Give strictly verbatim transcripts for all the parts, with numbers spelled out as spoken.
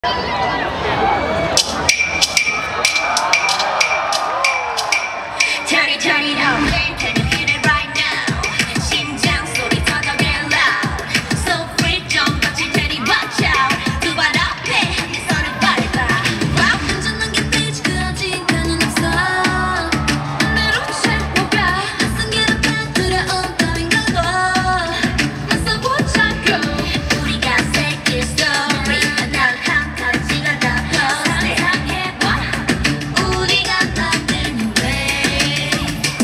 Turn it, turn it up, can you hear it right now? 심장 소리 터져내 loud. So free, 좀 거칠 테니 watch out. 두 발 앞에 한 개 손을 밟아. Wow, 흔적난 게 빛 그어진 가는 없어. 내로 채워가 낯선 길을 봐 두려운 따윈 것도 맞서보자고. 우리가 새길 story 날 한 가지가 다 상상해봐. 우리가 만드는 way.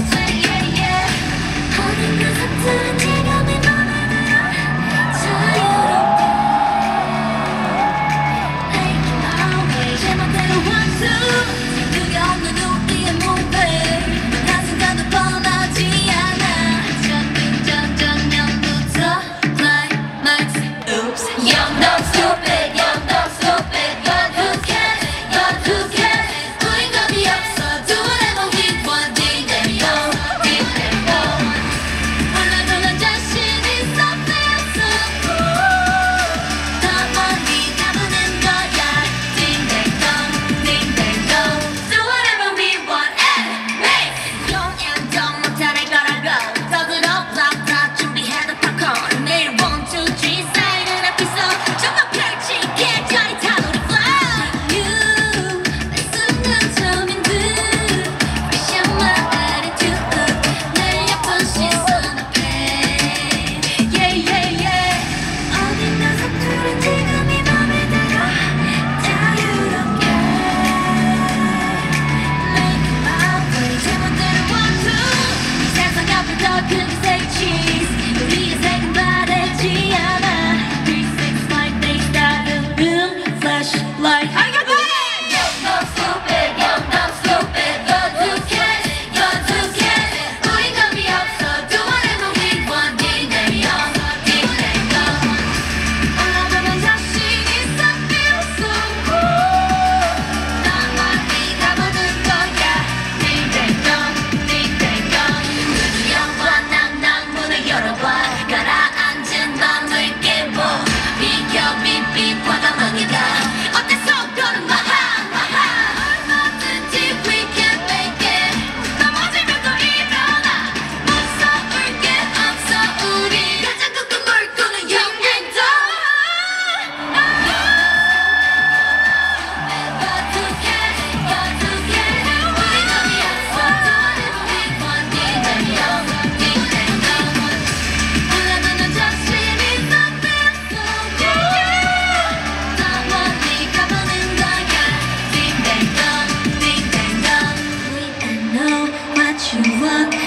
어딘가 서투른 지금이 맘에 들어 자유롭게 Making our way 제멋대로 one two 누가 없는 우리의 movie 한순간도 뻔하지 않아 적은 전전면부터 climax Oops Young dumb stupid Young dumb stupid But who cares But who cares 우린 겁이 없어 Do whatever we want Ding dang dong Ding dang dong 몰라도 난 자신 있어 feel so cool 더 멀리 가보는 거야 Ding dang dong Ding dang dong Do whatever we want and make 용양정 못하는 거라고 더들어 블락블락 준비해도 팝콘 내일 one two three 사이는 앞에서 정말 펼치게 짜릿한 우리 flow You 내 순간 처음인 듯 Fresh on my attitude 내 예쁜 시선 앞에 Yeah yeah yeah 어딘가 서투른 지금이 맘에 들어 자유롭게 Making my way 제멋대로 one two 이 세상 앞에 더 큰 색 cheese 우리의 색은 바래지 않아 three six five days 따르는 flashlight I got it! Young dumb stupid Young dumb stupid But who cares But who cares 우린 겁이 없어 Do whatever we want Ding dang dong Ding dang dong 몰라도 난 자신 있어 Feel so cool 더 멀리 가보는 거야 Ding dang dong Ding dang dong 우주 영원 낭낭 문을 열어봐 가라앉은 맘을 깨워 비켜 빛빛 과감하게가 어때서 걸음 마하 마하 얼마든지 we can make it 넘어지면 또 일어나 무서울 게 없어 우리 가장 큰 꿈을 꾸는 영웅들 But who cares But who cares 우린 겁이 없어 Do whatever we want Ding dang dong Ding dang dong 몰라도 난 자신 있어 Feel so good 더 멀리 가보는 거야 Ding dang dong Ding dang dong We don't know what you want